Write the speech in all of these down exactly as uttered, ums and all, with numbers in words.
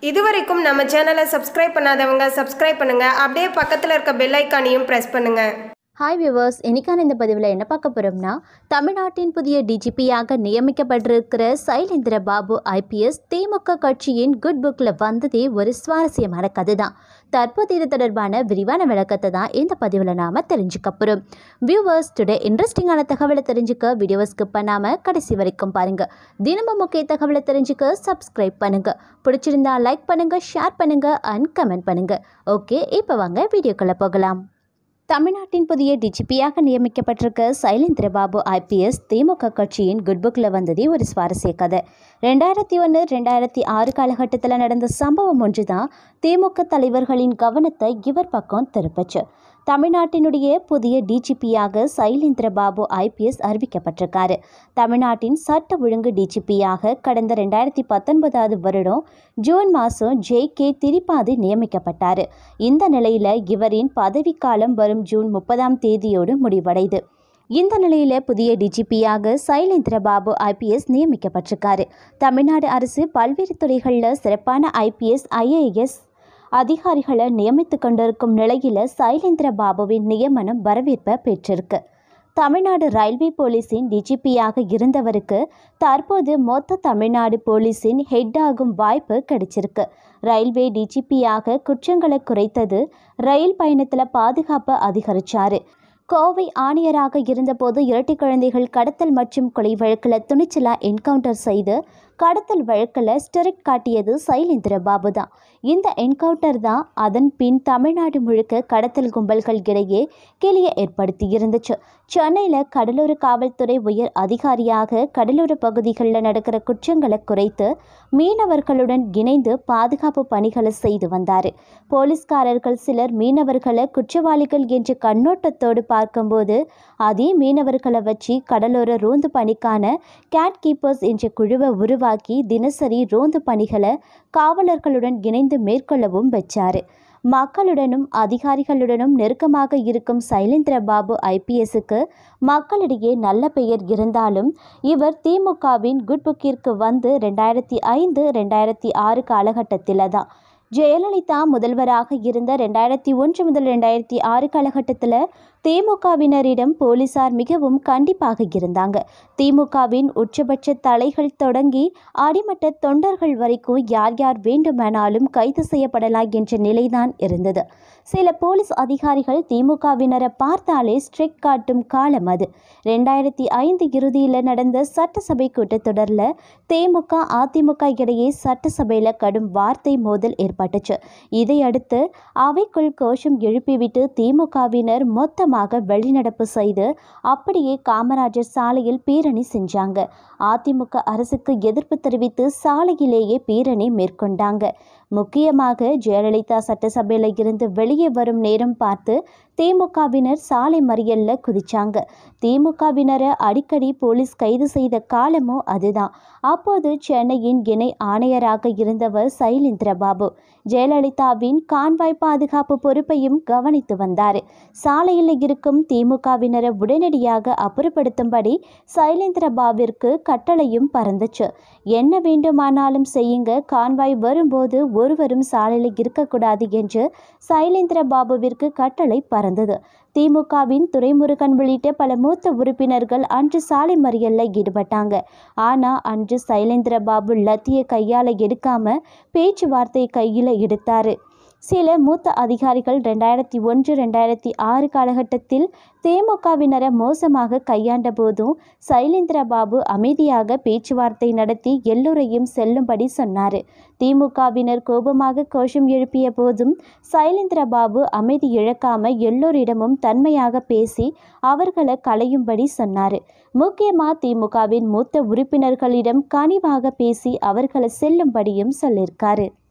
இதுவரைக்கும் நம்ம சேனலை சப்ஸ்கிரைப் பண்ணாதவங்க சப்ஸ்கிரைப் பண்ணுங்க. அப்படியே பக்கத்தில் இருக்க பெல் ஐக்கானையும் பிரஸ் பண்ணுங்க. ஹாய் வியூவர்ஸ், இன்னைக்கான இந்த பதிவில் என்ன பார்க்க போகிறோம்னா, தமிழ்நாட்டின் புதிய டிஜிபியாக நியமிக்கப்பட்டிருக்கிற சைலேந்திர பாபு ஐபிஎஸ் திமுக கட்சியின் குட் புக்கில் வந்ததே ஒரு சுவாரஸ்யமான கதை தான். தற்போது இது தொடர்பான விரிவான விளக்கத்தை தான் இந்த பதிவில் நாம் தெரிஞ்சுக்க போகிறோம். வியூவர்ஸ், டுடே இன்ட்ரெஸ்டிங்கான தகவலை தெரிஞ்சுக்க வீடியோவை ஸ்கிப் பண்ணாமல் கடைசி வரைக்கும் பாருங்கள். தினமும் முக்கிய தகவலை தெரிஞ்சுக்க சப்ஸ்கிரைப் பண்ணுங்கள். பிடிச்சிருந்தா லைக் பண்ணுங்கள், ஷேர் பண்ணுங்கள் அண்ட் கமெண்ட் பண்ணுங்கள். ஓகே, இப்போ வாங்க வீடியோக்குள்ளே போகலாம். தமிழ்நாட்டின் புதிய டிஜிபியாக நியமிக்கப்பட்டிருக்க சைலேந்திர பாபு ஐபிஎஸ் திமுக கட்சியின் குட் புக்கில் வந்ததே ஒரு சுவாரஸ்ய கதை. ரெண்டாயிரத்தி ஒன்று ரெண்டாயிரத்தி ஆறு காலகட்டத்தில் நடந்த சம்பவம் ஒன்று தான் திமுக தலைவர்களின் கவனத்தை இவர் பக்கம் திருப்பச்சு. தமிழ்நாட்டினுடைய புதிய டிஜிபியாக சைலேந்திர பாபு ஐபிஎஸ் அறிவிக்கப்பட்டிருக்காரு. தமிழ்நாட்டின் சட்ட ஒழுங்கு டிஜிபியாக கடந்த ரெண்டாயிரத்தி பத்தொன்பதாவது வருடம் ஜூன் மாதம் ஜே கே திரிபாதி நியமிக்கப்பட்டார். இந்த நிலையில் இவரின் பதவிக்காலம் வரும் ஜூன் முப்பதாம் தேதியோடு முடிவடைது. இந்த நிலையில் புதிய டிஜிபியாக சைலேந்திர பாபு ஐபிஎஸ் நியமிக்கப்பட்டிருக்காரு. தமிழ்நாடு அரசு பல்வேறு துறைகளில் சிறப்பான ஐபிஎஸ் ஐஏஎஸ் அதிகாரிகளை நியமித்து கொண்டிருக்கும் நிலையில் சைலேந்திர பாபுவின் நியமனம் வரவேற்பை பெற்றிருக்கு. தமிழ்நாடு ரயில்வே போலீஸின் டிஜிபியாக இருந்தவருக்கு தற்போது மொத்த தமிழ்நாடு போலீஸின் ஹெட் ஆகும் வாய்ப்பு கிடைச்சிருக்கு. ரயில்வே டிஜிபியாக குற்றங்களை குறைத்தது, ரயில் பயணத்தில் பாதுகாப்பை அதிகரிச்சாரு. கோவை ஆணையராக இருந்தபோது இரட்டை குழந்தைகள் கடத்தல் மற்றும் கொலை வழக்கில் துணிச்சலாக என்கவுண்டர் செய்து கடத்தல் வழக்கில் ஸ்டெரிட் காட்டியது சைலேந்திர பாபு தான். இந்த என்கவுண்டர் தான் அதன் பின் தமிழ்நாடு முழுக்க கடத்தல் கும்பல்கள் இடையே கிளியை ஏற்படுத்தி இருந்துச்சு. சென்னையில் கடலோர காவல்துறை உயர் அதிகாரியாக கடலோர பகுதிகளில் நடக்கிற குற்றங்களை குறைத்து மீனவர்களுடன் இணைந்து பாதுகாப்பு பணிகளை செய்து வந்தார். போலீஸ்காரர்கள் சிலர் மீனவர்களை குற்றவாளிகள் என்ற கண்ணோட்டத்தோடு பார்க்கும்போது அதே மீனவர்களை வச்சு கடலோர ரோந்து பணிக்கான கேட் கீப்பர்ஸ் என்ற குழுவை உருவாக்கி தினசரி ரோந்து பணிகளை காவலர்களுடன் இணைந்து மேற்கொள்ளவும் வச்சார். மக்களுடனும் அதிகாரிகளுடனும் நெருக்கமாக இருக்கும் சைலேந்திர பாபு ஐபிஎஸ்க்கு மக்களிடையே நல்ல பெயர் இருந்தாலும் இவர் திமுகவின் குட் புக்கிற்கு வந்து ரெண்டாயிரத்தி ஐந்து ரெண்டாயிரத்தி ஆறு காலகட்டத்தில் தான் ஜெயலலிதா முதல்வராக இருந்த ரெண்டாயிரத்தி ஒன்று முதல் ரெண்டாயிரத்தி ஆறு காலகட்டத்தில் திமுகவினரிடம் போலீசார் மிகவும் கண்டிப்பாக இருந்தாங்க. திமுகவின் உச்சபட்ச தலைகள் தொடங்கி அடிமட்ட தொண்டர்கள் வரைக்கும் யார் யார் வேண்டுமானாலும் கைது செய்யப்படலாம் என்ற நிலைதான் இருந்தது. சில போலீஸ் அதிகாரிகள் திமுகவினரை பார்த்தாலே ஸ்ட்ரிக் காட்டும் காலம் அது. ரெண்டாயிரத்தி ஐந்து இறுதியில் நடந்த சட்டசபை கூட்டத்தொடரில் திமுக அதிமுக இடையே சட்டசபையில் கடும் வார்த்தை மோதல் ஏற்பட்டுச்சு. இதையடுத்து அவைக்குள் கோஷம் எழுப்பிவிட்டு திமுகவினர் மொத்தமாக வெளிநடப்பு செய்து அப்படியே காமராஜர் சாலையில் பேரணி செஞ்சாங்க. அதிமுக அரசுக்கு எதிர்ப்பு தெரிவித்து சாலையிலேயே பேரணி மேற்கொண்டாங்க. முக்கியமாக ஜெயலலிதா சட்டசபையில் இருந்து வெளியே வரும் நேரம் பார்த்து திமுகவினர் சாலை மறியல்ல குதிச்சாங்க. திமுகவினரை அடிக்கடி போலீஸ் கைது செய்த காலமும் அதுதான். அப்போது சென்னையின் இணை ஆணையராக இருந்தவர் சைலேந்திர பாபு ஜெயலலிதாவின் கான்வாய் பாதுகாப்பு பொறுப்பையும் கவனித்து வந்தார். சாலையில் இருக்கும் திமுகவினரை உடனடியாக அப்புறப்படுத்தும்படி சைலேந்திர பாபுவிற்கு கட்டளையும் பறந்துச்சு. என்ன வேண்டுமானாலும் செய்யுங்க, கான்வாய் வரும்போது ஒருவரும் சாலையில் இருக்கக்கூடாது என்று சைலேந்திர பாபுவிற்கு கட்டளை பறந்தது. திமுகவின் துரைமுருகன் உள்ளிட்ட பல மூத்த உறுப்பினர்கள் அன்று சாலை மறியலில் ஈடுபட்டாங்க. ஆனால் அன்று சைலேந்திர பாபு லத்திய கையால் எடுக்காம பேச்சுவார்த்தை கையில் எடுத்தார். சில மூத்த அதிகாரிகள் ரெண்டாயிரத்தி ஒன்று ரெண்டாயிரத்தி ஆறு காலகட்டத்தில் திமுகவினரை மோசமாக கையாண்ட போதும் சைலேந்திர பாபு அமைதியாக பேச்சுவார்த்தை நடத்தி எல்லோரையும் செல்லும்படி சொன்னார். திமுகவினர் கோபமாக கோஷம் எழுப்பிய போதும் சைலேந்திர பாபு அமைதி இழக்காம எல்லோரிடமும் தன்மையாக பேசி அவர்களை களையும்படி சொன்னார். முக்கியமாக திமுகவின் மூத்த உறுப்பினர்களிடம் கனிவாக பேசி அவர்களை செல்லும்படியும் சொல்லியிருக்காரு.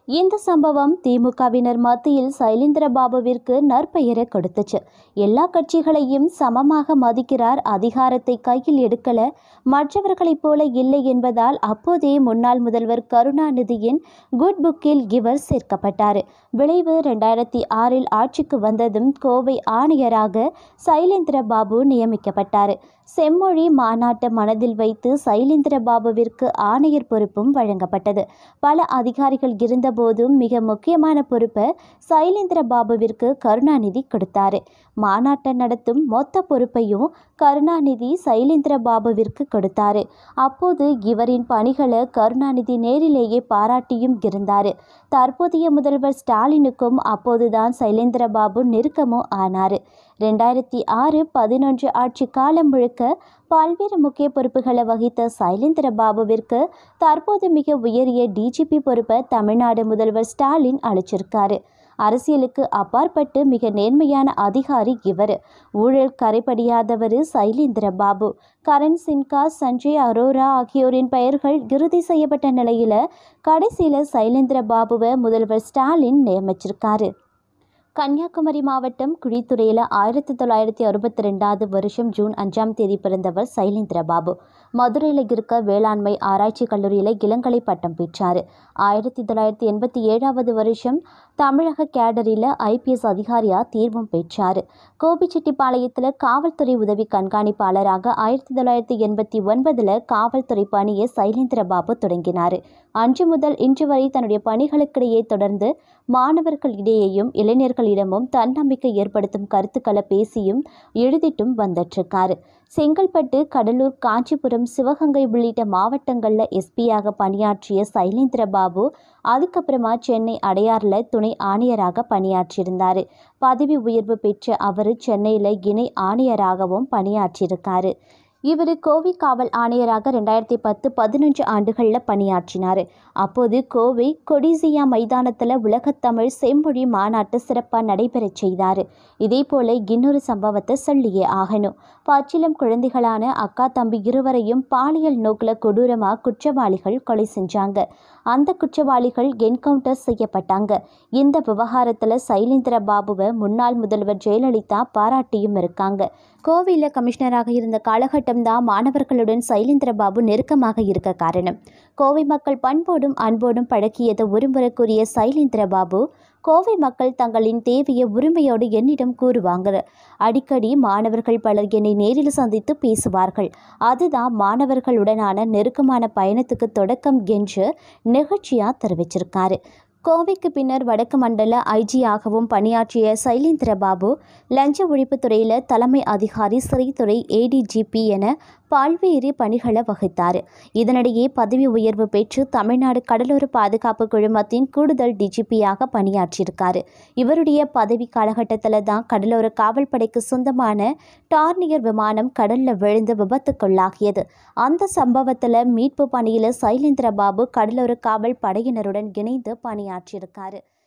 இந்த சம்பவம் திமுகவினர் மத்தியில் சைலேந்திரபாபுவிற்கு நற்பெயரை கொடுத்துச்சு. எல்லா கட்சிகளையும் சமமாக மதிக்கிறார், அதிகாரத்தை கையில் எடுக்கல, மற்றவர்களைப் போல இல்லை என்பதால் அப்போதே முன்னாள் முதல்வர் கருணாநிதியின் குட் புக்கில் இவர் சேர்க்கப்பட்டார். விளைவு ரெண்டாயிரத்தி ஆறில் ஆட்சிக்கு வந்ததும் கோவை ஆணையராக சைலேந்திரபாபு நியமிக்கப்பட்டார். செம்மொழி மாநாட்டை மனதில் வைத்து சைலேந்திரபாபுவிற்கு ஆணையர் பொறுப்பும் வழங்கப்பட்டது. பல அதிகாரிகள் இருந்தபோதும் மிக முக்கியமான பொறுப்பை சைலேந்திரபாபுவிற்கு கருணாநிதி கொடுத்தார். மாநாட்டை நடத்தும் மொத்த பொறுப்பையும் கருணாநிதி சைலேந்திரபாபுவிற்கு கொடுத்தார். அப்போது இவரின் பணிகளை கருணாநிதி நேரிலேயே பாராட்டியும் இருந்தார். தற்போதைய முதல்வர் ஸ்டாலினுக்கும் அப்போதுதான் சைலேந்திரபாபு நெருக்கமும் ஆனார். ரெண்டாயிரத்தி ஆறு பதினொன்று ஆட்சி காலம் முழுக்க பல்வேறு முக்கிய பொறுப்புகளை வகித்த சைலேந்திரபாபுவிற்கு தற்போது மிக உயரிய டிஜிபி பொறுப்பை தமிழ்நாடு முதல்வர் ஸ்டாலின் அளிச்சிருக்காரு. அரசியலுக்கு அப்பாற்பட்டு மிக நேர்மையான அதிகாரி இவர். ஊழல் கரைபடியாதவர் சைலேந்திரபாபு. கரண் சின்ஹா, சஞ்சய் அரோரா ஆகியோரின் பெயர்கள் இறுதி செய்யப்பட்ட நிலையில கடைசியில சைலேந்திரபாபுவை முதல்வர் ஸ்டாலின் நியமிச்சிருக்காரு. கன்னியாகுமரி மாவட்டம் குழித்துறையில் ஆயிரத்தி தொள்ளாயிரத்தி அறுபத்தி ரெண்டாவது வருஷம் ஜூன் அஞ்சாம் தேதி பிறந்தவர் சைலேந்திரபாபு. மதுரையில் இருக்க வேளாண்மை ஆராய்ச்சி கல்லூரியில் இளங்கலை பட்டம் பெற்றார். ஆயிரத்தி தொள்ளாயிரத்தி எண்பத்தி ஏழாவது வருஷம் தமிழக கேடரில் ஐபிஎஸ் அதிகாரியாக தீர்வும் பெற்றார். கோபிச்செட்டிப்பாளையத்தில் காவல்துறை உதவி கண்காணிப்பாளராக ஆயிரத்தி தொள்ளாயிரத்தி எண்பத்தி ஒன்பதில் காவல்துறை பணியை சைலேந்திரபாபு தொடங்கினார். அன்று முதல் இன்று வரை தன்னுடைய பணிகளுக்கிடையே தொடர்ந்து மாணவர்களிடையேயும் இளைஞர்களிடமும் தன்னம்பிக்கை ஏற்படுத்தும் கருத்துக்களை பேசியும் எழுதிட்டும் வந்துட்டிருக்காரு. செங்கல்பட்டு, கடலூர், காஞ்சிபுரம், சிவகங்கை உள்ளிட்ட மாவட்டங்களில் எஸ்பியாக பணியாற்றிய சைலேந்திரபாபு அதுக்கப்புறமா சென்னை அடையாறில் துணை ஆணையராக பணியாற்றியிருந்தார். பதவி உயர்வு பெற்ற அவர் சென்னையில் இணை ஆணையராகவும் பணியாற்றியிருக்காரு. இவர் கோவை காவல் ஆணையராக ரெண்டாயிரத்தி பத்து பதினொன்று ஆண்டுகளில் பணியாற்றினார். அப்போது கோவை கொடிசியா மைதானத்தில் உலகத்தமிழ் செம்மொழி மாநாட்டு சிறப்பாக நடைபெறச் செய்தார். இதே போல இன்னொரு சம்பவத்தை சொல்லியே ஆகணும். பச்சிலம் குழந்தைகளான அக்கா தம்பி இருவரையும் பாலியல் நோக்கில் கொடூரமாக குற்றவாளிகள் கொலை செஞ்சாங்க. அந்த குற்றவாளிகள் என்கவுண்டர் செய்யப்பட்டாங்க. இந்த விவகாரத்தில் சைலேந்திரபாபுவை முன்னாள் முதல்வர் ஜெயலலிதா பாராட்டியும் இருக்காங்க. கோவையில் கமிஷனராக இருந்த காலகட்டம் தான் மாணவர்களுடன் சைலேந்திரபாபு நெருக்கமாக இருக்க காரணம். கோவை மக்கள் பண்போடும் அன்போடும் பழக்கியதை ஒருமுறை கூறிய சைலேந்திரபாபு, கோவை மக்கள் தங்களின் தேவையை உரிமையோடு என்னிடம் கூறுவாங்க. அடிக்கடி மாணவர்கள் பலர் என்னை நேரில் சந்தித்து பேசுவார்கள். அதுதான் மாணவர்களுடனான நெருக்கமான பயணத்துக்கு தொடக்கம் என்று நிகழ்ச்சியாக தெரிவிச்சிருக்காரு. கோவைக்கு பின்னர் வடக்கு மண்டல ஐஜியாகவும் பணியாற்றிய சைலேந்திரபாபு லஞ்ச ஒழிப்புத் துறையில் தலைமை அதிகாரி, சிறைத்துறை ஏடிஜிபி என பல்வேறு பணிகளை வகித்தார். இதனிடையே பதவி உயர்வு பெற்று தமிழ்நாடு கடலோர பாதுகாப்பு குழுமத்தின் கூடுதல் டிஜிபியாக பணியாற்றியிருக்காரு. இவருடைய பதவி காலகட்டத்தில் தான் கடலோர காவல்படைக்கு சொந்தமான டார்னியர் விமானம் கடலில் விழுந்து விபத்துக்குள்ளாகியது. அந்த சம்பவத்தில் மீட்பு பணியில் சைலேந்திரபாபு கடலோர காவல் படையினருடன் இணைந்து பணியாற்றியிருக்காரு.